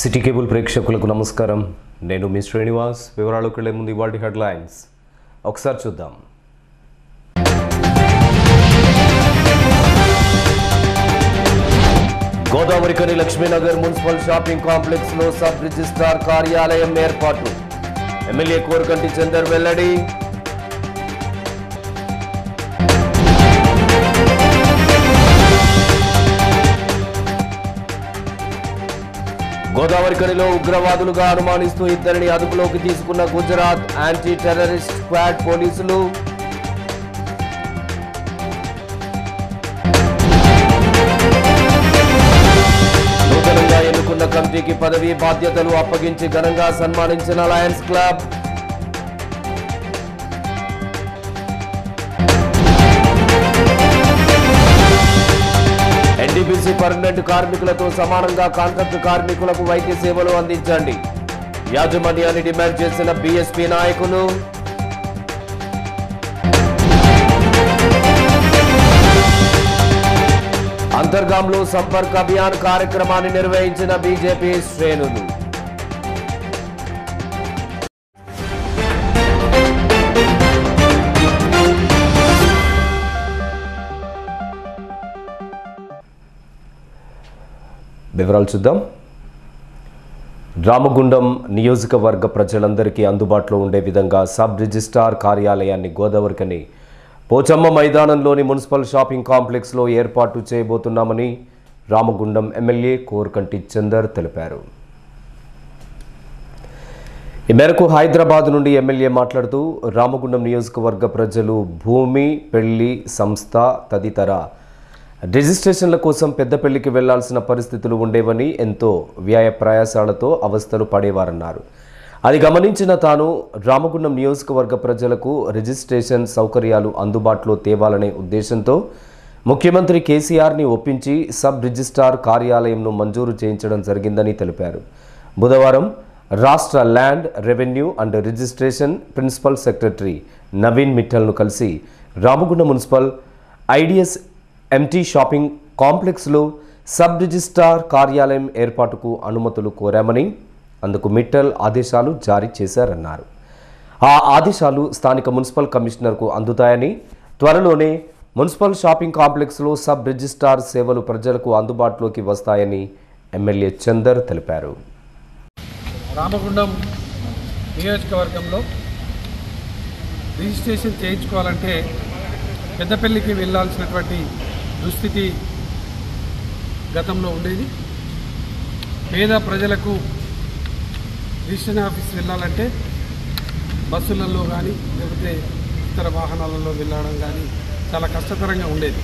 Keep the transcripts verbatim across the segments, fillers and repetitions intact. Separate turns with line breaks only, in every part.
City cable ప్రేక్షకులకు నమస్కారం. నేను మీ శ్రీనివాస్. వివరాలకు వెళ్ళే ముందు ఇవాల్టి హెడ్లైన్స్ ఒకసారి చూద్దాం. Godavarikhani Lakshminagar municipal shopping complex లో సబ్ రిజిస్ట్రార్ కార్యాలయం ఏర్పాటు. ఎమ్మెల్యే కోరకంటి చందర్ వెల్లడి. గోదావరికనిలో ఉగ్రవాదులుగా అనుమానిస్తూ ఇద్దరిని అదుపులోకి తీసుకున్న గుజరాత్ యాంటీ టెర్రరిస్ట్ స్క్వాడ్ పోలీసులు. నూతనంగా ఎన్నుకున్న కమిటీకి పదవి బాధ్యతలు అప్పగించి ఘనంగా సన్మానించిన లయన్స్ క్లబ్. ఎన్డీపీసీ పర్మనెంట్ కార్మికులతో సమానంగా కాంట్రాక్టు కార్మికులకు వైద్య సేవలు అందించండి. యాజమాన్యాన్ని డిమాండ్ చేసిన బీఎస్పీ నాయకులు. అంతర్గాంలో సంపర్క్ అభియాన్ కార్యక్రమాన్ని నిర్వహించిన బీజేపీ శ్రేణులు. వివరాలు చూద్దాం. రామగుండం నియోజకవర్గ ప్రజలందరికీ అందుబాటులో ఉండే విధంగా సబ్ రిజిస్ట్రార్ కార్యాలయాన్ని గోదావరికని పోచమ్మ మైదానంలోని మున్సిపల్ షాపింగ్ కాంప్లెక్స్లో ఏర్పాటు చేయబోతున్నామని రామగుండం ఎమ్మెల్యే కోరకంటి చందర్ తెలిపారు. ఈ మేరకు హైదరాబాద్ నుండి ఎమ్మెల్యే మాట్లాడుతూ రామగుండం నియోజకవర్గ ప్రజలు భూమి, పెళ్లి, సంస్థ తదితర రిజిస్ట్రేషన్ల కోసం పెద్దపల్లికి వెళ్లాల్సిన పరిస్థితులు ఉండేవని, ఎంతో వ్యయ ప్రయాసాలతో అవస్థలు పడేవారన్నారు. అది గమనించిన తాను రామగుండం నియోజకవర్గ ప్రజలకు రిజిస్ట్రేషన్ సౌకర్యాలు అందుబాటులో తేవాలనే ఉద్దేశంతో ముఖ్యమంత్రి కేసీఆర్ని ఒప్పించి సబ్ రిజిస్ట్రార్ కార్యాలయంను మంజూరు చేయించడం జరిగిందని తెలిపారు. బుధవారం రాష్ట్ర land, revenue and registration principal secretary Naveen మిట్టల్ను కలిసి Ramagundam municipal IDS MT shopping కాంప్లెక్స్లో సబ్ రిజిస్ట్రార్ కార్యాలయం ఏర్పాటుకు అనుమతులు కోరామని, అందుకు మిట్టల్ ఆదేశాలు జారీ చేశారన్నారు. ఆ ఆదేశాలు స్థానిక మున్సిపల్ కమిషనర్కు అందుతాయని, త్వరలోనే మున్సిపల్ షాపింగ్ కాంప్లెక్స్లో సబ్ రిజిస్ట్రార్ సేవలు ప్రజలకు అందుబాటులోకి వస్తాయని ఎమ్మెల్యే చందర్ తెలిపారు.
రామగుండం నియోజకవర్గంలో రిజిస్ట్రేషన్ చేయించుకోవాలంటే పెద్దపల్లికి వెళ్ళాల్సినటువంటి దుస్థితి గతంలో ఉండేది. పేద ప్రజలకు రిజిస్ట్రేషన్ ఆఫీస్ వెళ్ళాలంటే బస్సులలో కానీ లేకపోతే ఇతర వాహనాలలో వెళ్ళడం కానీ చాలా కష్టతరంగా ఉండేది.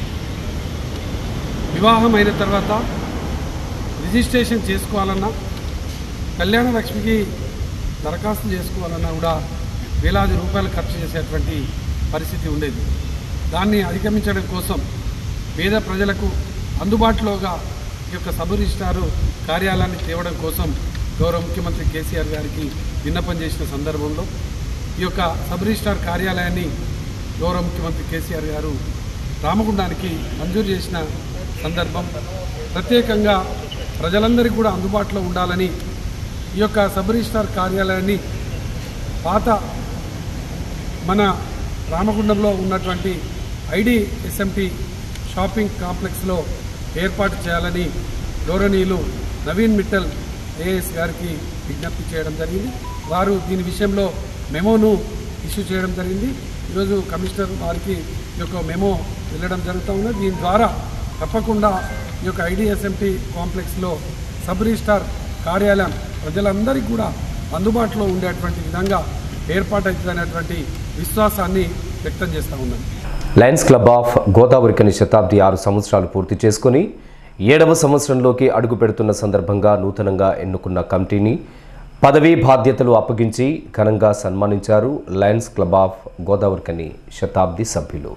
వివాహం అయిన తర్వాత రిజిస్ట్రేషన్ చేసుకోవాలన్నా, కళ్యాణ లక్ష్మికి దరఖాస్తు చేసుకోవాలన్నా కూడా వేలాది రూపాయలు ఖర్చు చేసేటువంటి పరిస్థితి ఉండేది. దాన్ని అధిగమించడం కోసం పేద ప్రజలకు అందుబాటులోగా ఈ యొక్క సబ్ రిజిస్ట్రారు కార్యాలయాన్ని తేవడం కోసం గౌరవ ముఖ్యమంత్రి కేసీఆర్ గారికి విన్నపం చేసిన సందర్భంలో ఈ యొక్క సబ్ రిజిస్ట్రార్ కార్యాలయాన్ని గౌరవ ముఖ్యమంత్రి కేసీఆర్ గారు రామగుండానికి మంజూరు చేసిన సందర్భం. ప్రత్యేకంగా ప్రజలందరికీ కూడా అందుబాటులో ఉండాలని ఈ యొక్క సబ్ రిజిస్ట్రార్ కార్యాలయాన్ని పాత మన రామగుండంలో ఉన్నటువంటి ఐడి ఎస్ఎంటీ షాపింగ్ కాంప్లెక్స్లో ఏర్పాటు చేయాలని గౌరవనీయులు నవీన్ మిట్టల్ ఏఎస్ గారికి విజ్ఞప్తి చేయడం జరిగింది. వారు దీని విషయంలో మెమోను ఇష్యూ చేయడం జరిగింది. ఈరోజు కమిషనర్ వారికి ఈ యొక్క మెమో వెళ్ళడం జరుగుతూ ఉన్నది. దీని ద్వారా తప్పకుండా ఈ యొక్క ఐడిఎస్ఎంటీ కాంప్లెక్స్లో సబ్ రిజిస్ట్రార్ కార్యాలయం ప్రజలందరికీ కూడా అందుబాటులో ఉండేటువంటి విధంగా ఏర్పాటవుతుందనేటువంటి విశ్వాసాన్ని వ్యక్తం చేస్తూ ఉన్నాను.
Lions club of Godavarikhani Shatabdi ఆరు సంవత్సరాలు పూర్తి చేసుకుని ఏడవ సంవత్సరంలోకి అడుగు పెడుతున్న సందర్భంగా నూతనంగా ఎన్నుకున్న కమిటీని పదవీ బాధ్యతలు అప్పగించి ఘనంగా సన్మానించారు lions club of Godavarikhani Shatabdi సభ్యులు.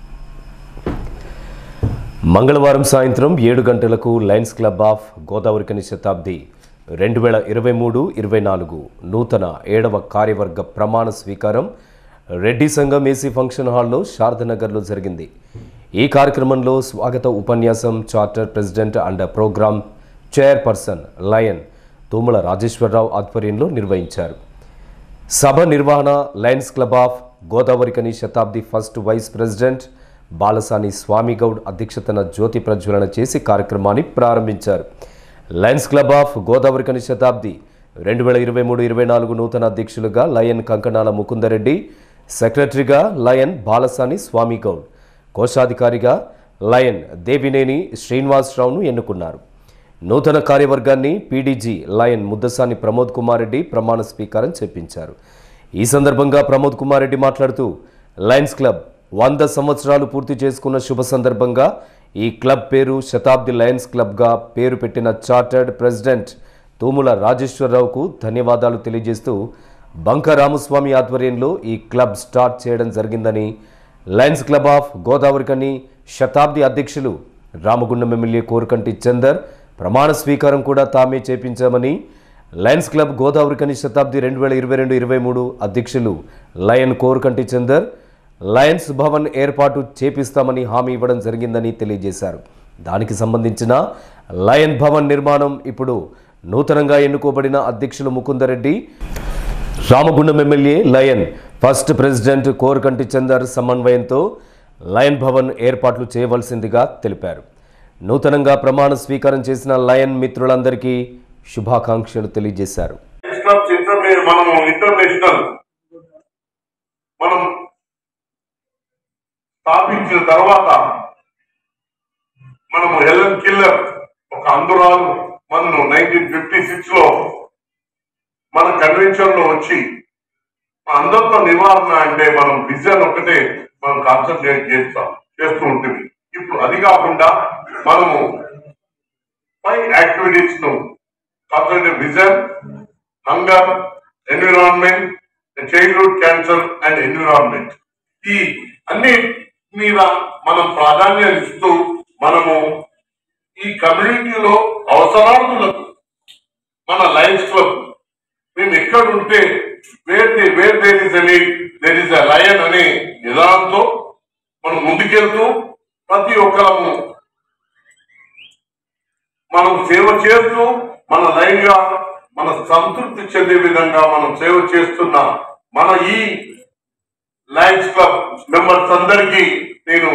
మంగళవారం సాయంత్రం ఏడు గంటలకు lions club of Godavarikhani Shatabdi రెండు వేల ఇరవై మూడు ఇరవై నాలుగు నూతన ఏడవ కార్యవర్గ ప్రమాణ స్వీకారం రెడ్డి సంఘం ఏసీ ఫంక్షన్ హాల్లో శారదానగర్లో జరిగింది. ఈ కార్యక్రమంలో స్వాగత ఉపన్యాసం charter president and programme chairperson lion Tumula Rajeswararao ఆధ్వర్యంలో నిర్వహించారు. సభ నిర్వహణ lions club of Godavarikhani Shatabdi first vice president Balasani Swamigoud అధ్యక్షతన జ్యోతి ప్రజ్వలన చేసి కార్యక్రమాన్ని ప్రారంభించారు. Lions club of Godavarikhani Shatabdi రెండు వేల ఇరవై మూడు ఇరవై నాలుగు నూతన అధ్యక్షులుగా లయన్ కంకణాల ముకుందరెడ్డి, సెక్రటరీగా లయన్ బాలసాని స్వామిగౌడ్, కోశాధికారిగా లయన్ దేవినేని శ్రీనివాసరావును ఎన్నుకున్నారు. నూతన కార్యవర్గాన్ని పీడీజీ లయన్ ముద్దసాని ప్రమోద్ కుమార్ రెడ్డి ప్రమాణ స్వీకారం చేపించారు. ఈ సందర్భంగా ప్రమోద్ కుమార్ రెడ్డి మాట్లాడుతూ లయన్స్ క్లబ్ వంద సంవత్సరాలు పూర్తి చేసుకున్న శుభ సందర్భంగా ఈ క్లబ్ పేరు శతాబ్ది లయన్స్ క్లబ్గా పేరు పెట్టిన చార్టర్డ్ ప్రెసిడెంట్ తూముల రాజేశ్వరరావుకు ధన్యవాదాలు తెలియజేస్తూ బంక రామస్వామి ఆధ్వర్యంలో ఈ క్లబ్ స్టార్ట్ చేయడం జరిగిందని, lions club of Godavarikhani Shatabdi అధ్యక్షులు రామగుండం ఎమ్మెల్యే కోరకంటి చందర్ ప్రమాణ స్వీకారం కూడా తామే చేపించామని, లయన్స్ క్లబ్ గోదావరికని శతాబ్ది రెండు వేల ఇరవై రెండు ఇరవై మూడు అధ్యక్షులు లయన్ కోరకంటి చందర్ లయన్స్ భవన్ ఏర్పాటు చేపిస్తామని హామీ ఇవ్వడం జరిగిందని తెలియజేశారు. దానికి సంబంధించిన లయన్ భవన్ నిర్మాణం ఇప్పుడు నూతనంగా ఎన్నుకోబడిన అధ్యక్షులు Mukundareddy, Ramagundam MLA lion first president Korakanti Chandar సమన్వయంతో లయన్ భవన్ ఏర్పాట్లు చేయవలసిందిగా తెలిపారు. నూతనంగా ప్రమాణ స్వీకారం చేసిన లయన్ మిత్రులందరికీ శుభాకాంక్షలు తెలియజేశారు.
మనం స్థాపించిన తర్వాత మనము హెలెన్ కిల్లర్ ఒక అందురాలు మనం నైన్టీన్ ఫిఫ్టీ సిక్స్ లో మన కన్వెన్షన్ లో వచ్చి అందరితో నివారణ అంటే మనం విజన్ ఒకటే మనం కాన్సన్ట్రేట్ చేస్తాం చేస్తూ ఉంటుంది. ఇప్పుడు అది కాకుండా మనము ఫైవ్ యాక్టివిటీస్ ను concentrate vision, hunger, environment, childhood cancer and environment, ఈ అన్ని మీద మనం ప్రాధాన్యత ఇస్తూ మనము ఈ కమ్యూనిటీలో అవసరాలకు మన లయన్స్ క్లబ్ మేము ఎక్కడుంటే where where there is a there is a lion అనే నిదానంతో మనం ముందుకెళ్తూ ప్రతి ఒక్కరము మనం సేవ చేస్తూ మన లైన్ గా మన సంతృప్తి చెందే విధంగా మనం సేవ చేస్తున్న మన ఈ లయన్స్ క్లబ్ మెంబర్స్ అందరికీ నేను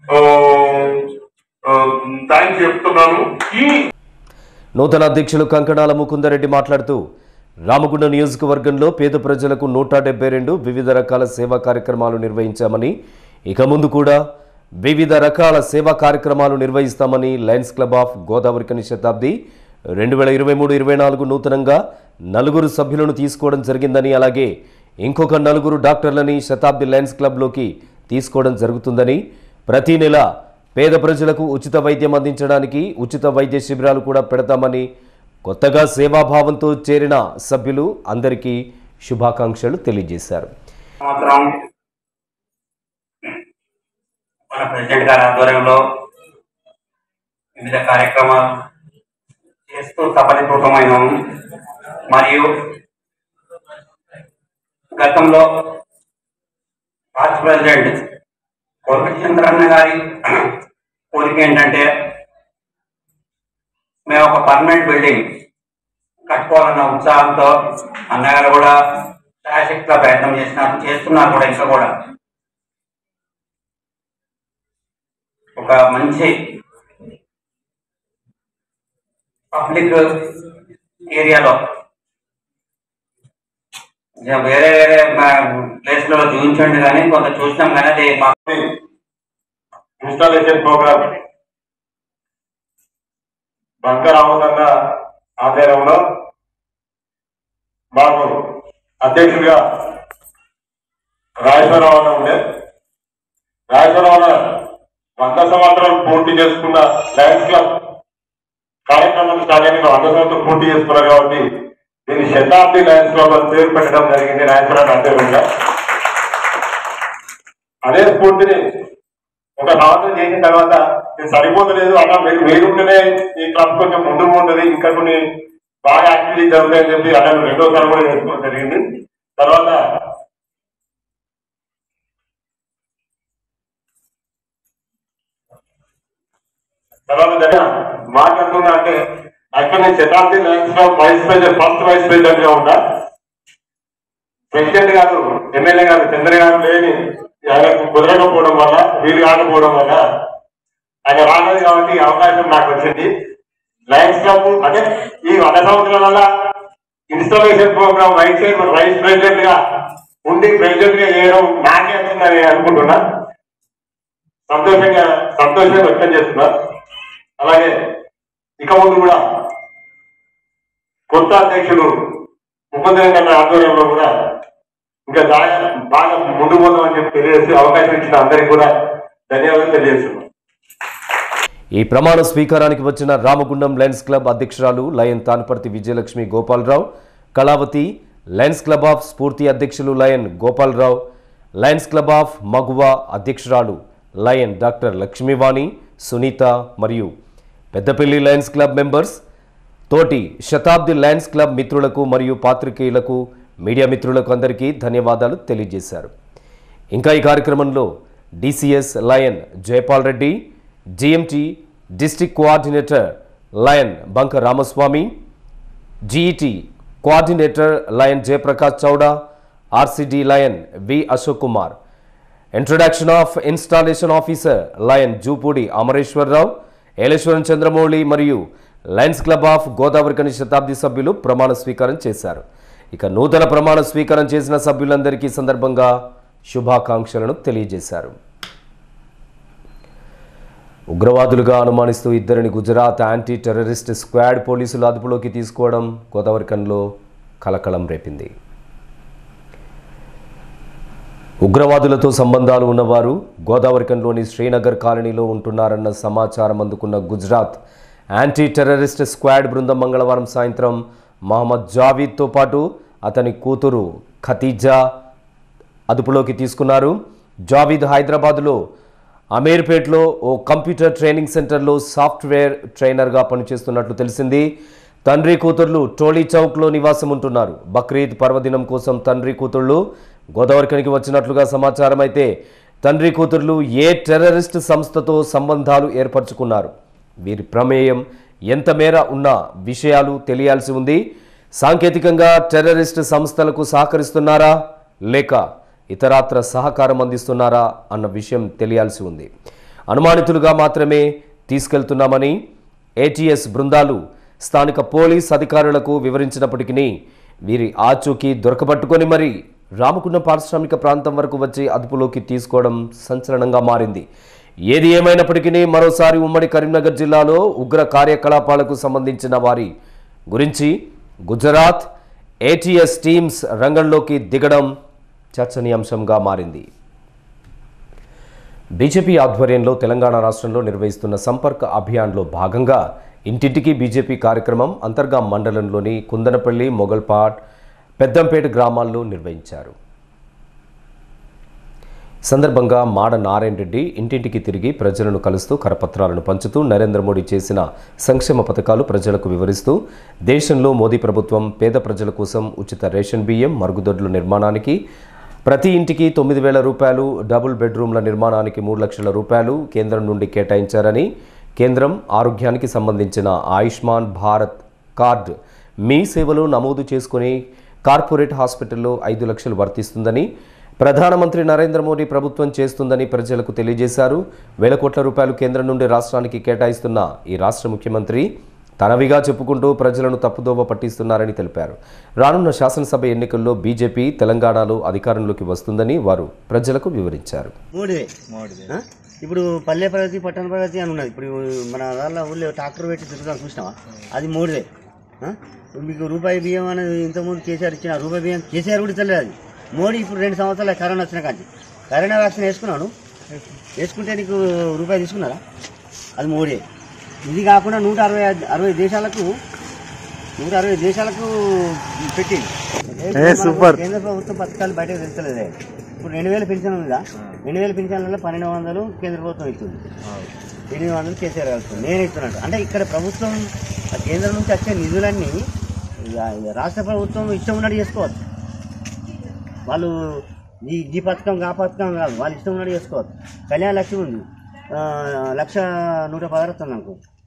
థ్యాంక్స్ చెప్తున్నాను. ఈ
నూతన అధ్యక్షులు కంకణాల ముకుందరెడ్డి మాట్లాడుతూ రామగుండం నియోజకవర్గంలో పేద ప్రజలకు నూట డెబ్బై రెండు వివిధ రకాల సేవా కార్యక్రమాలు నిర్వహించామని, ఇక ముందు కూడా వివిధ రకాల సేవా కార్యక్రమాలు నిర్వహిస్తామని, lions club of Godavarikhani Shatabdi రెండు వేల ఇరవై మూడు ఇరవై నాలుగు నూతనంగా నలుగురు సభ్యులను తీసుకోవడం జరిగిందని, అలాగే ఇంకొక నలుగురు డాక్టర్లని శతాబ్ది లయన్స్ క్లబ్లోకి తీసుకోవడం జరుగుతుందని, ప్రతి నెల పేద ప్రజలకు ఉచిత వైద్యం అందించడానికి ఉచిత వైద్య శిబిరాలు కూడా పెడతామని, కొత్తగా సేవాభావంతో చేరిన సభ్యులు అందరికీ శుభాకాంక్షలు తెలియజేశారు.
మన ప్రెసిడెంట్ గారి ఆధ్వర్యంలో వివిధ కార్యక్రమాలు చేస్తూ సఫలీకృతమైనాము. మరియు గతంలో పాస్ట్ ప్రెసిడెంట్ కోరకంటి చంద్రన్న గారి కోరిక ఏంటంటే మేము ఒక పర్మనెంట్ బిల్డింగ్ కట్టుకోవాలన్న ఉత్సాహంతో అన్నగారు కూడా శాయశక్తిగా ప్రయత్నం చేసినారు, చేస్తున్నారు కూడా. ఇంకా కూడా ఒక మంచి పబ్లిక్ ఏరియాలో వేరే వేరే ప్లేస్లలో చూపించండి కానీ కొంత చూసినాం కానీ అది
ఇన్స్టాలేషన్ ప్రోగ్రామ్ బంక రామచంద్ర ఆధ్వర్యంలో మాకు అధ్యక్షుడిగా రాజేశ్వరరావు ఉండే, రాజేశ్వరరావు వంద సంవత్సరాలు పూర్తి చేసుకున్న లయన్స్ క్లబ్ కార్యక్రమం స్టార్ట్ అయిన వంద సంవత్సరాలు పూర్తి చేసుకున్నారు కాబట్టి దీన్ని శతాబ్ది లయన్స్ క్లబ్ అని పేరు పెట్టడం జరిగింది రాజేశ్వరరావు అధ్యక్షుడిగా. అదే స్ఫూర్తిని ఒక సంవత్సరం చేసిన తర్వాత ఇది సరిపోతలేదు అన్న, మీరు మీరుంటేనే ఈ క్లబ్ కొంచెం ముందుకు ఉంటుంది, ఇంకా కొన్ని బాగా యాక్టివిటీ జరుగుతాయని చెప్పి అన్న రెండోసారి కూడా చేసుకోవడం జరిగింది. తర్వాత తర్వాత మాట్లాడుతున్నా అంటే అక్కడ నేను Shatabdi lions club vice president first vice president గా ఉంటా. ప్రెసిడెంట్ గారు ఎమ్మెల్యే గారు చంద్ర గారు లేని ఆయనకు కుదరకపోవడం వల్ల వీలు కాకపోవడం వల్ల ఆయన రాలేదు కాబట్టి అవకాశం నాకు వచ్చింది. లయన్స్ క్లబ్ అంటే ఈ వంద సంవత్సరాల వల్ల installation program vice vice president గా ఉండి ప్రెసిడెంట్ గా చేయడం నాకే వస్తుందని అనుకుంటున్నా. సంతోషంగా సంతోషంగా వ్యక్తం చేస్తున్నా. అలాగే ఇక ముందు కూడా కొత్త అధ్యక్షులు ఉపేంద్ర ఆధ్వర్యంలో కూడా ఇంకా బాగా ముందు పోదామని చెప్పి తెలియజేసి అవకాశం ఇచ్చిన అందరికీ కూడా ధన్యవాదాలు తెలియజేస్తున్నాం.
ఈ ప్రమాణ స్వీకారానికి వచ్చిన రామగుండం లయన్స్ క్లబ్ అధ్యక్షురాలు lion Tanparthi Vijayalakshmi Gopalarao, Kalavathi, lions club of Spoorthi అధ్యక్షులు lion Gopalarao, lions club of Maguva అధ్యక్షురాలు లయన్ డాక్టర్ లక్ష్మీవాణి, సునీత మరియు పెద్దపల్లి లయన్స్ క్లబ్ మెంబర్స్, తోటి శతాబ్ది లయన్స్ క్లబ్ మిత్రులకు మరియు పాత్రికేయులకు, మీడియా మిత్రులకు అందరికీ ధన్యవాదాలు తెలియజేశారు. ఇంకా ఈ కార్యక్రమంలో DCS lion Jayapal Reddy, GMT district coordinator lion Banka Ramaswamy, GET coordinator lion Jayaprakash Chowda, RCD lion V Ashok Kumar, introduction of installation officer lion Jupudi Amareswararao, Eleswaram Chandramouli మరియు lions club of Godavarikhani Shatabdi సభ్యులు ప్రమాణ స్వీకారం చేశారు. ఇక నూతన ప్రమాణ స్వీకారం చేసిన సభ్యులందరికీ సందర్భంగా శుభాకాంక్షలను తెలియజేశారు. ఉగ్రవాదులుగా అనుమానిస్తూ ఇద్దరిని గుజరాత్ యాంటీ టెర్రరిస్ట్ స్క్వాడ్ పోలీసులు అదుపులోకి తీసుకోవడం గోదావరికన్లో కలకలం రేపింది. ఉగ్రవాదులతో సంబంధాలు ఉన్నవారు గోదావరికన్లోని శ్రీనగర్ కాలనీలో ఉంటున్నారన్న సమాచారం అందుకున్న గుజరాత్ యాంటీ టెర్రరిస్ట్ స్క్వాడ్ బృందం మంగళవారం సాయంత్రం మహమ్మద్ జావీద్తో పాటు అతని కూతురు ఖతీజా అదుపులోకి తీసుకున్నారు. జావీద్ హైదరాబాద్లో అమీర్పేట్లో ఓ కంప్యూటర్ ట్రైనింగ్ సెంటర్లో సాఫ్ట్వేర్ ట్రైనర్గా పనిచేస్తున్నట్లు తెలిసింది. తండ్రి కూతుర్లు టోలీ చౌక్లో నివాసం ఉంటున్నారు. బక్రీద్ పర్వదినం కోసం తండ్రి కూతుళ్లు గోదావరికనికి వచ్చినట్లుగా సమాచారం. అయితే తండ్రి కూతుర్లు ఏ టెర్రరిస్ట్ సంస్థతో సంబంధాలు ఏర్పరచుకున్నారు, వీరి ప్రమేయం ఎంత మేర ఉన్న విషయాలు తెలియాల్సి ఉంది. సాంకేతికంగా టెర్రరిస్ట్ సంస్థలకు సహకరిస్తున్నారా లేక ఇతరాత్ర సహకారం అందిస్తున్నారా అన్న విషయం తెలియాల్సి ఉంది. అనుమానితులుగా మాత్రమే తీసుకెళ్తున్నామని ఏటీఎస్ బృందాలు స్థానిక పోలీస్ అధికారులకు వివరించినప్పటికీ వీరి ఆచూకీ దొరకబట్టుకొని మరి రామగుండం పారిశ్రామిక ప్రాంతం వరకు వచ్చి అదుపులోకి తీసుకోవడం సంచలనంగా మారింది. ఏది ఏమైనప్పటికీ మరోసారి ఉమ్మడి కరీంనగర్ జిల్లాలో ఉగ్ర కార్యకలాపాలకు సంబంధించిన వారి గురించి గుజరాత్ ఏటీఎస్ టీమ్స్ రంగంలోకి దిగడం చర్చనీయాంశంగా మారింది. బీజేపీ ఆధ్వర్యంలో తెలంగాణ రాష్ట్రంలో నిర్వహిస్తున్న సంపర్క్ అభియాన్లో భాగంగా ఇంటింటికి బీజేపీ కార్యక్రమం అంతర్గాం మండలంలోని కుందనపల్లి, మొగల్పాట్, పెద్దంపేట గ్రామాల్లో నిర్వహించారు. సందర్భంగా మాడ నారాయణ రెడ్డి ఇంటింటికి తిరిగి ప్రజలను కలుస్తూ కరపత్రాలను పంచుతూ నరేంద్ర మోడీ చేసిన సంక్షేమ పథకాలు ప్రజలకు వివరిస్తూ దేశంలో మోదీ ప్రభుత్వం పేద ప్రజల కోసం ఉచిత రేషన్ బియ్యం, మరుగుదొడ్ల నిర్మాణానికి ప్రతి ఇంటికి తొమ్మిది వేల రూపాయలు, డబుల్ బెడ్రూమ్ల నిర్మాణానికి మూడు లక్షల రూపాయలు కేంద్రం నుండి కేటాయించారని, కేంద్రం ఆరోగ్యానికి సంబంధించిన ఆయుష్మాన్ భారత్ కార్డు మీ సేవలో నమోదు చేసుకుని కార్పొరేట్ హాస్పిటల్లో ఐదు లక్షలు వర్తిస్తుందని ప్రధానమంత్రి నరేంద్ర మోడీ ప్రభుత్వం చేస్తుందని ప్రజలకు తెలియజేశారు. వేల కోట్ల రూపాయలు కేంద్రం నుండి రాష్ట్రానికి కేటాయిస్తున్న ఈ రాష్ట్ర ముఖ్యమంత్రి తనవిగా చెప్పుకుంటూ ప్రజలను తప్పుదోవ పట్టిస్తున్నారని తెలిపారు. రానున్న శాసనసభ ఎన్నికల్లో బీజేపీ తెలంగాణలో అధికారంలోకి వస్తుందని వారు ప్రజలకు వివరించారు.
ఇప్పుడు పల్లె ప్రగతి, పట్టణ ప్రగతి అని ఉన్నది. ఇప్పుడు మన వాళ్ళ ఊళ్ళో ట్రాక్టర్ పెట్టి తిరుగుతాం చూసినావా, అది మోడీదే. మీకు రూపాయి బియ్యం అనేది ఇంతకుముందు కేసీఆర్ ఇచ్చిన రూపాయి బియ్యం కేసీఆర్ కూడా ఇచ్చలేదు. అది మోడీ ఇప్పుడు రెండు సంవత్సరాలు కరోనా వచ్చిన కానీ కరోనా వ్యాక్సిన్ వేసుకున్నాను, వేసుకుంటే నీకు రూపాయి తీసుకున్నారా, అది మోడీ. ఇది కాకుండా నూట అరవై అరవై దేశాలకు నూట అరవై దేశాలకు పెట్టింది. కేంద్ర ప్రభుత్వం పథకాలు బయటకు తెలుస్తలేదే. ఇప్పుడు రెండు వేల పెన్షన్ ఉందా, రెండు వేల పెన్షన్లలో పన్నెండు వందలు కేంద్ర ప్రభుత్వం ఇస్తుంది, ఎనిమిది వందలు కేసీఆర్ కలుస్తుంది. నేను ఇస్తున్నాను అంటే ఇక్కడ ప్రభుత్వం కేంద్రం నుంచి వచ్చే నిధులన్నీ రాష్ట్ర ప్రభుత్వం ఇష్టం ఉన్నట్టు చేసుకోవచ్చు. వాళ్ళు ఈ ఈ పథకం ఆ పథకం కాదు, వాళ్ళు ఇష్టం ఉన్నట్టు చేసుకోవచ్చు. కళ్యాణ లక్ష్మి ఉంది, లక్ష నూట పదహారు వస్తుంది అనుకో,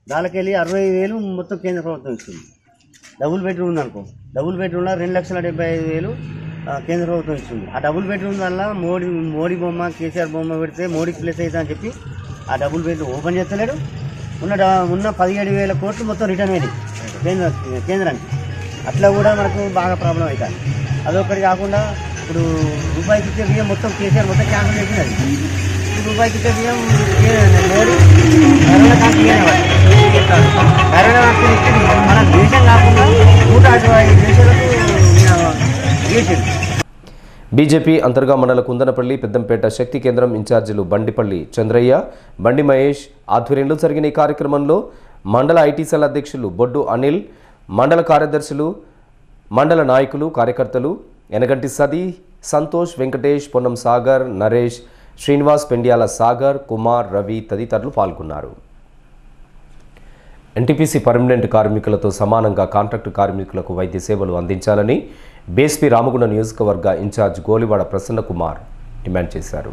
దానికెళ్ళి అరవై వేలు మొత్తం కేంద్ర ప్రభుత్వం ఇస్తుంది. డబుల్ బెడ్రూమ్ ఉందనుకో, డబుల్ బెడ్రూమ్లో రెండు లక్షల డెబ్బై ఐదు వేలు కేంద్ర ప్రభుత్వం ఇస్తుంది. ఆ డబుల్ బెడ్రూమ్ వల్ల మోడీ మోడీ బొమ్మ కేసీఆర్ బొమ్మ పెడితే మోడీకి ప్లేస్ అవుతా అని చెప్పి ఆ డబుల్ బెడ్రూమ్ ఓపెన్ చేస్తలేడు. ఉన్న ఉన్న పదిహేడు వేల కోట్లు మొత్తం రిటర్న్ అయ్యింది కేంద్ర కేంద్రానికి. అట్లా కూడా మనకు బాగా ప్రాబ్లం అవుతుంది. అదొకటి కాకుండా ఇప్పుడు రూపాయికి ఇచ్చే బియ్యం మొత్తం కేసీఆర్ మొత్తం క్యాన్సిల్ చేసినది. రూపాయికి ఇచ్చే బియ్యం మోడీ కరోనా కాంతి కరోనా కాంతి మన దేశం కాకుండా నూట అరవై ఐదు దేశాలకు చేసింది.
బీజేపీ అంతర్గా మండల కుందనపల్లి పెద్దంపేట శక్తి కేంద్రం ఇన్ఛార్జీలు బండిపల్లి చంద్రయ్య, బండి మహేష్ ఆధ్వర్యంలో జరిగిన ఈ కార్యక్రమంలో మండల ఐటీ సెల్ అధ్యక్షులు బొడ్డు అనిల్, మండల కార్యదర్శులు, మండల నాయకులు, కార్యకర్తలు ఎనగంటి సది, సంతోష్, వెంకటేష్, పొన్నం సాగర్, నరేష్, శ్రీనివాస్, పెండ్యాల సాగర్, కుమార్, రవి తదితరులు పాల్గొన్నారు. ఎన్టీపీసీ పర్మనెంట్ కార్మికులతో సమానంగా కాంట్రాక్టు కార్మికులకు వైద్య సేవలు అందించాలని బీఎస్పీ రామగుండం నియోజకవర్గ ఇన్ఛార్జ్ గోలివాడ ప్రసన్న కుమార్ డిమాండ్ చేశారు.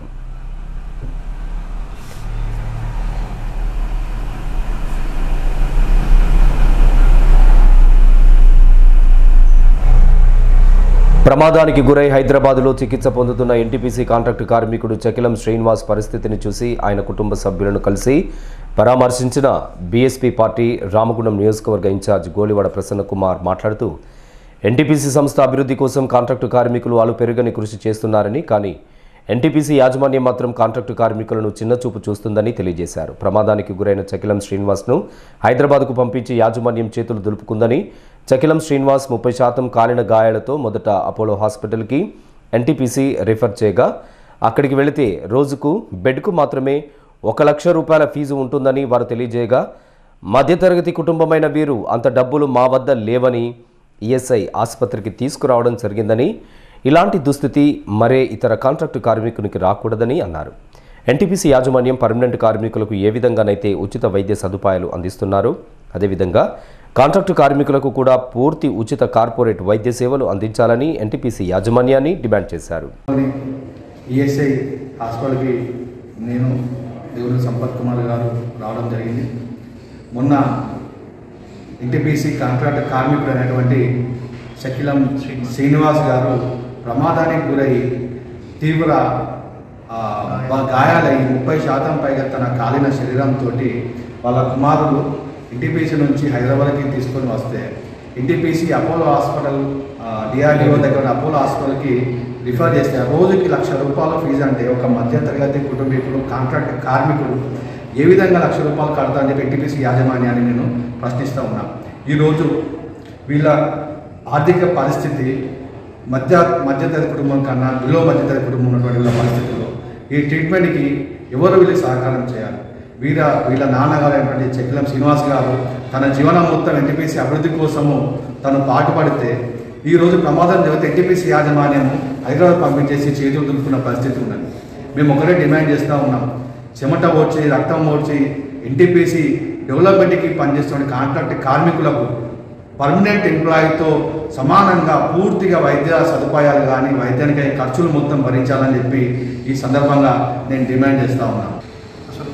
ప్రమాదానికి గురై హైదరాబాద్లో చికిత్స పొందుతున్న ఎన్టీపీసీ కాంట్రాక్టు కార్మికుడు చకిలం శ్రీనివాస్ పరిస్థితిని చూసి ఆయన కుటుంబ సభ్యులను కలిసి పరామర్శించిన బీఎస్పీ పార్టీ రామగుండం నియోజకవర్గ ఇన్ఛార్జ్ గోలివాడ ప్రసన్న కుమార్ మాట్లాడుతూ ఎన్టీపీసీ సంస్థ అభివృద్ధి కోసం కాంట్రాక్టు కార్మికులు అలు పెరుగని కృషి చేస్తున్నారని, కానీ ఎన్టీపీసీ యాజమాన్యం మాత్రం కాంట్రాక్టు కార్మికులను చిన్నచూపు చూస్తుందని తెలియజేశారు. ప్రమాదానికి గురైన చకిలం శ్రీనివాస్ను హైదరాబాద్కు పంపించి యాజమాన్యం చేతులు దులుపుకుందని, చకిలం శ్రీనివాస్ ముప్పై శాతం కాలిన గాయాలతో మొదట అపోలో హాస్పిటల్కి ఎన్టీపీసీ రిఫర్ చేయగా అక్కడికి వెళితే రోజుకు బెడ్కు మాత్రమే ఒక లక్ష రూపాయల ఫీజు ఉంటుందని వారు తెలియజేయగా, మధ్యతరగతి కుటుంబమైన వీరు అంత డబ్బులు మా వద్ద లేవని ఈఎస్ఐ ఆసుపత్రికి తీసుకురావడం జరిగిందని, ఇలాంటి దుస్థితి మరే ఇతర కాంట్రాక్టు కార్మికునికి రాకూడదని అన్నారు. ఎన్టీపీసీ యాజమాన్యం పర్మనెంట్ కార్మికులకు ఏ విధంగానైతే ఉచిత వైద్య సదుపాయాలు అందిస్తున్నారో అదేవిధంగా కాంట్రాక్టు కార్మికులకు కూడా పూర్తి ఉచిత కార్పొరేట్ వైద్య సేవలు అందించాలని ఎన్టీపీసీ యాజమాన్యాన్ని డిమాండ్ చేశారు.
ఈఎస్ఐ హాస్పిటల్కి నేను దేవుని సంపత్ కుమార్ గారు రావడం జరిగింది. మొన్న ఎన్టీపీసీ కాంట్రాక్ట్ కార్మికుడు అనేటువంటి చకిలం శ్రీనివాస్ గారు ప్రమాదానికి గురై తీవ్ర గాయాలై ముప్పై శాతం పైగా తన కాలిన శరీరంతో వాళ్ళ కుమారులు ఎన్టీపీసీ నుంచి హైదరాబాద్కి తీసుకొని వస్తే ఎన్టీపీసీ అపోలో హాస్పిటల్ డిఆర్డిఓ దగ్గర అపోలో హాస్పిటల్కి రిఫర్ చేస్తే రోజుకి లక్ష రూపాయల ఫీజు అంటే ఒక మధ్యతరగతి కుటుంబీకులు కాంట్రాక్ట్ కార్మికులు ఏ విధంగా లక్ష రూపాయలు కడతా అని చెప్పి ఎన్టీపీసీ యాజమాన్యాన్ని నేను ప్రశ్నిస్తూ ఉన్నాను. ఈరోజు వీళ్ళ ఆర్థిక పరిస్థితి మధ్య మధ్యతరగతి కుటుంబం కన్నా బిలో మధ్యతరగతి కుటుంబం ఉన్నటువంటి వీళ్ళ పరిస్థితుల్లో ఈ ట్రీట్మెంట్కి ఎవరు వీళ్ళు సహకారం చేయాలి? వీర వీళ్ళ నాన్నగారైనటువంటి చకిలం శ్రీనివాస్ గారు తన జీవనం మొత్తం ఎన్టీపీసీ అభివృద్ధి కోసము తను పాటుపడితే ఈరోజు ప్రమాదం జరిగితే ఎన్టీపీసీ యాజమాన్యము హైదరాబాద్ పంపించేసి చేతులు దులుపుకున్న పరిస్థితి ఉన్నది. మేము ఒకటే డిమాండ్ చేస్తూ ఉన్నాం, చెమట ఓడ్చి రక్తం ఓడ్చి ఎన్టీపీసీ డెవలప్మెంట్కి పనిచేస్తున్న కాంట్రాక్ట్ కార్మికులకు పర్మనెంట్ ఎంప్లాయీతో సమానంగా పూర్తిగా వైద్య సదుపాయాలు కానీ వైద్యానికి ఖర్చులు మొత్తం భరించాలని చెప్పి ఈ సందర్భంగా నేను డిమాండ్ చేస్తూ ఉన్నాను.
అసలు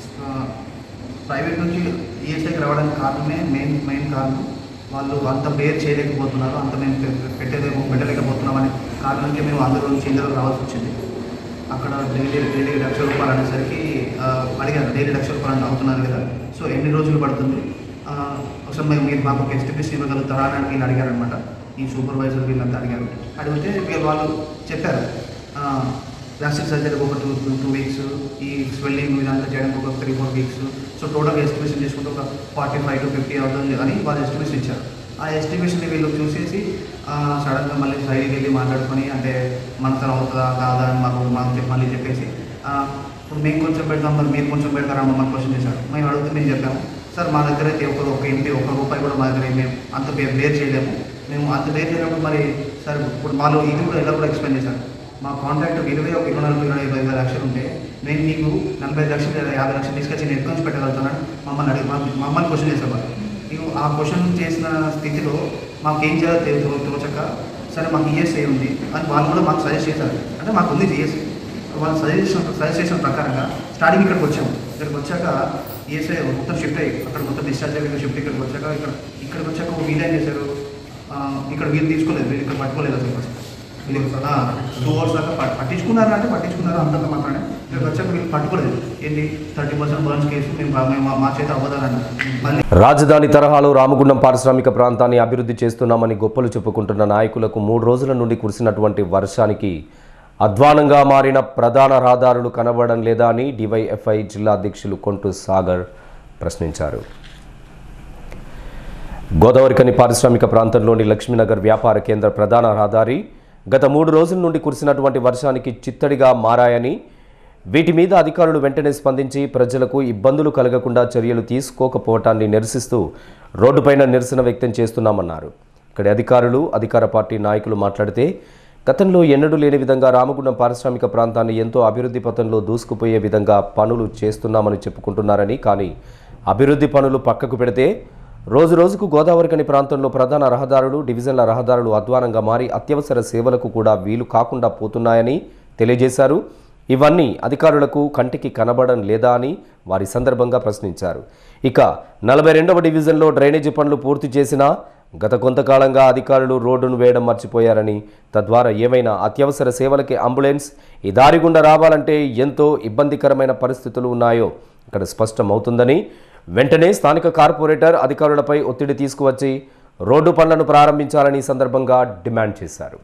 ప్రైవేట్ నుంచి ఈఎస్ఐకి రావడానికి కారణమే మెయిన్ మెయిన్ కారణం వాళ్ళు అంత బేర్ చేయలేకపోతున్నారు, అంత మేము పెట్టలేము పెట్టలేకపోతున్నాం అనే కారణంగా మేము అందరూ నుంచి ఇందులో రావాల్సి వచ్చింది. అక్కడ డైలీ డైలీ లక్ష రూపాయలు అనేసరికి అడిగారు, డైలీ లక్ష రూపాయలు అవుతున్నారు కదా, సో ఎన్ని రోజులు పడుతుంది, ఒకసారి మేము మీరు మాకు ఒక ఎస్టిమేషన్ ఇవ్వగలుగుతారా అని వీళ్ళు అడిగారనమాట. ఈ సూపర్వైజర్ వీళ్ళంతా అడిగారు. అడిగితే వీళ్ళు వాళ్ళు చెప్పారు ప్లాస్టిక్ సర్జరీ ఒక టూ టూ వీక్స్, ఈ స్వెల్లింగ్ ఇదంతా చేయడానికి ఒక three four weeks, so total estimation చేసుకుంటే ఒక ఫార్టీ ఫైవ్ టు ఫిఫ్టీ అవుతుంది అని వాళ్ళు ఎస్టిమేషన్ ఇచ్చారు. ఆ ఎస్టిమేషన్ని వీళ్ళు చూసేసి సడన్గా మళ్ళీ సైడ్కి వెళ్ళి మాట్లాడుకొని అంటే మన తన అవుతుందా కాదా అని మాకు మాకు మళ్ళీ చెప్పేసి ఇప్పుడు మేము కొంచెం పెడతాం మరి మీరు కొంచెం పెడతారా మమ్మల్ని క్వశ్చన్ చేశారు. మేము అడిగితే మేము చెప్పాము, సార్ మా దగ్గర అయితే ఒక ఒక ఎంపీ ఒక రూపాయి కూడా మా దగ్గర మేము అంత బేర్ చేయలేము, మేము అంత బేర్ చేయలేము. మరి సార్ ఇప్పుడు వాళ్ళు ఇది కూడా ఇలా కూడా ఎక్స్ప్లెయిన్ చేశారు, మా కాంట్రాక్ట్ ఇరవై ఒక ఇరవై నాలుగు ఇరవై ఇరవై ఐదు లక్షలు ఉంటే నేను మీకు నలభై లక్షలు యాభై లక్షలు తీసుకొచ్చి నేను ఎక్కడ పెట్టగలుగుతానని మమ్మల్ని అడిగి మమ్మల్ని క్వశ్చన్ చేసేవారు. నేను ఆ క్వశ్చన్ చేసిన స్థితిలో మాకు ఏం చేయాలో తెలియదు తోచక సరే మాకు ఈఎస్ఐ ఉంది అని వాళ్ళు కూడా మాకు సజెస్ట్ చేశారు. అంటే మాకు ఉంది ఈఎస్ఐ, వాళ్ళు సజెస్ట్ సజెస్ట్ చేసిన ప్రకారంగా స్టార్టింగ్ ఇక్కడికి వచ్చాము. ఇక్కడికి వచ్చాక ఈఎస్ఐ మొత్తం షిఫ్ట్ అయ్యి అక్కడ మొత్తం డిశ్చార్జ్ అయ్యి షిఫ్ట్ ఇక్కడికి వచ్చాక ఇక్కడ ఇక్కడికి వచ్చాక వీళ్ళు ఏం చేశారు, ఇక్కడ వీళ్ళు తీసుకోలేదు, వీళ్ళు ఇక్కడ పట్టుకోలేదు అసలు ఫస్ట్ టూ అవర్స్ దాకా పట్టించుకున్నారు అంటే పట్టించుకున్నారు అంతంత మాత్రమే. ఇక్కడికి వచ్చాక వీళ్ళు పట్టుకోలేదు. ఏంటి థర్టీ పర్సెంట్ బర్న్స్ కేసు మేము మా చేత అవ్వదాలని మళ్ళీ
రాజధాని తరహాలో రామగుండం పారిశ్రామిక ప్రాంతాన్ని అభివృద్ధి చేస్తున్నామని గొప్పలు చెప్పుకుంటున్న నాయకులకు మూడు రోజుల నుండి కురిసినటువంటి వర్షానికి అధ్వానంగా మారిన ప్రధాన రహదారులు కనబడడం లేదా అని డివైఎఫ్ఐ జిల్లా అధ్యక్షులు కొంటు సాగర్ ప్రశ్నించారు. గోదావరికని పారిశ్రామిక ప్రాంతంలోని లక్ష్మీనగర్ వ్యాపార కేంద్ర ప్రధాన రహదారి గత మూడు రోజుల నుండి కురిసినటువంటి వర్షానికి చిత్తడిగా మారాయని, వీటి మీద అధికారులు వెంటనే స్పందించి ప్రజలకు ఇబ్బందులు కలగకుండా చర్యలు తీసుకోకపోవటాన్ని నిరసిస్తూ రోడ్డుపైన నిరసన వ్యక్తం చేస్తున్నామన్నారు. ఇక్కడి అధికారులు అధికార పార్టీ నాయకులు మాట్లాడితే గతంలో ఎన్నడూ లేని విధంగా రామగుండం పారిశ్రామిక ప్రాంతాన్ని ఎంతో అభివృద్ధి పథంలో దూసుకుపోయే విధంగా పనులు చేస్తున్నామని చెప్పుకుంటున్నారని, కానీ అభివృద్ధి పనులు పక్కకు పెడితే రోజు రోజుకు గోదావరికని ప్రాంతంలో ప్రధాన రహదారులు డివిజన్ల రహదారులు అధ్వానంగా మారి అత్యవసర సేవలకు కూడా వీలు కాకుండా పోతున్నాయని తెలియజేశారు. ఇవన్నీ అధికారులకు కంటికి కనబడడం లేదా అని వారి సందర్భంగా ప్రశ్నించారు. ఇక నలభై రెండవ డివిజన్లో డ్రైనేజీ పనులు పూర్తి చేసినా గత కొంతకాలంగా అధికారులు రోడ్డును వేయడం మర్చిపోయారని, తద్వారా ఏమైనా అత్యవసర సేవలకి అంబులెన్స్ ఈ దారి గుండా రావాలంటే ఎంతో ఇబ్బందికరమైన పరిస్థితులు ఉన్నాయో ఇక్కడ స్పష్టమవుతుందని, వెంటనే స్థానిక కార్పొరేటర్ అధికారులపై ఒత్తిడి తీసుకువచ్చి రోడ్డు పనులను ప్రారంభించాలని సందర్భంగా డిమాండ్ చేశారు.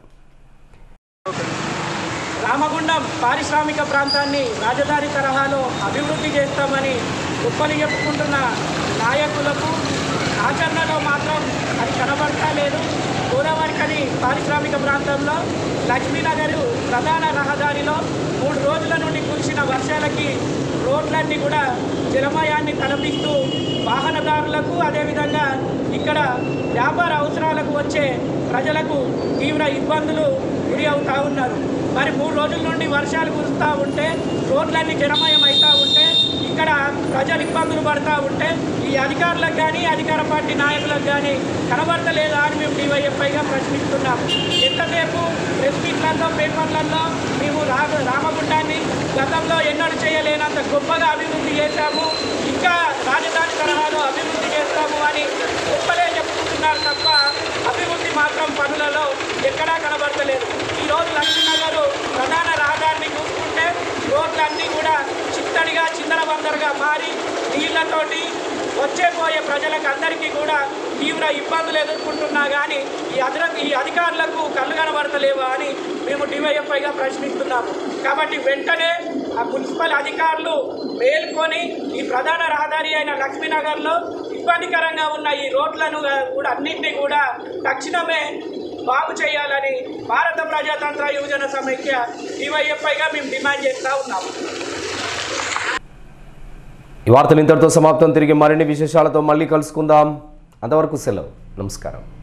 రామగుండం పారిశ్రామిక ప్రాంతాన్ని రాజధాని తరహాలో అభివృద్ధి చేస్తామని గొప్పలు చెప్పుకుంటున్న నాయకులకు ఆచరణలో మాత్రం అది కనబడతా లేదు. గోదావరికని పారిశ్రామిక ప్రాంతంలో లక్ష్మీనగర్ ప్రధాన రహదారిలో మూడు రోజుల నుండి కురిసిన వర్షాలకి రోడ్లన్నీ కూడా జలమయాన్ని తలపిస్తూ వాహనదారులకు అదేవిధంగా ఇక్కడ వ్యాపార అవసరాలకు వచ్చే ప్రజలకు తీవ్ర ఇబ్బందులు గురి అవుతూ ఉన్నారు. మరి మూడు రోజుల నుండి వర్షాలు కురుస్తూ ఉంటే రోడ్లన్నీ జలమయం అవుతూ ఉంటే ఇక్కడ ప్రజలు ఇబ్బందులు పడుతూ ఉంటే ఈ అధికారులకు కానీ అధికార పార్టీ నాయకులకు కానీ కనబడతలేదా అని మేము డివైఎఫ్ఐగా ప్రశ్నిస్తున్నాము. ఎంతసేపు ప్రెస్ మీట్లలో పేపర్లలో మేము రా రామగుండాన్ని గతంలో ఎన్నడూ చేయలేనంత గొప్పగా అభివృద్ధి చేశాము, ఇంకా రాజధాని తరహాలో అభివృద్ధి చేస్తాము అని గొప్పలే చెప్పుకుంటున్నారు తప్ప అభివృద్ధి మాత్రం పనులలో ఎక్కడా కనబడతలేదు. ఈరోజు లక్ష్మీనగర్ ప్రధాన రహదారిని చూసుకుంటే రోడ్లన్నీ కూడా చిత్తడిగా చిందరబందరగా మారి నీళ్లతోటి వచ్చే పోయే ప్రజలకు అందరికీ కూడా తీవ్ర ఇబ్బందులు ఎదుర్కొంటున్నా కానీ ఈ అధిర ఈ అధికారులకు కళ్ళు కనబడతలేవా అని మేము డివైఎఫ్ఐగా ప్రశ్నిస్తున్నాము. కాబట్టి వెంటనే ఆ మున్సిపల్ అధికారులు మేల్కొని ఈ ప్రధాన రహదారి అయిన లక్ష్మీనగర్లో ఇబ్బందికరంగా ఉన్న ఈ రోడ్లను కూడా అన్నింటినీ కూడా తక్షణమే బాగు చేయాలని భారత ప్రజాతంత్ర యువజన సమైక్య డివైఎఫ్ఐగా మేము డిమాండ్ చేస్తూ ఉన్నాము.
ఈ వార్తలు ఇంతటితో సమాప్తం. తిరిగి మరిన్ని విశేషాలతో మళ్ళీ కలుసుకుందాం. అంతవరకు సెలవు. నమస్కారం.